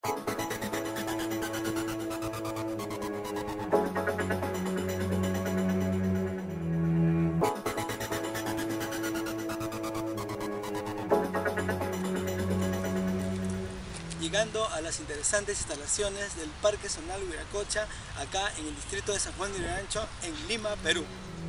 Llegando a las interesantes instalaciones del Parque Zonal Wiracocha, acá en el distrito de San Juan de Lurigancho, en Lima, Perú.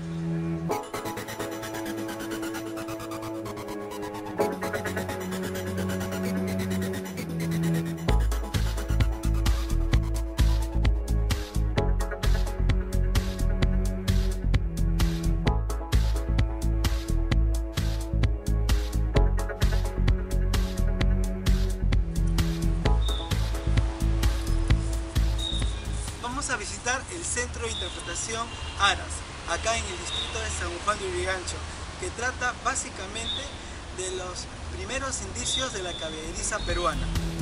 Vamos a visitar el Centro de Interpretación Aras, acá en el distrito de San Juan de Lurigancho, que trata básicamente de los primeros indicios de la caballeriza peruana.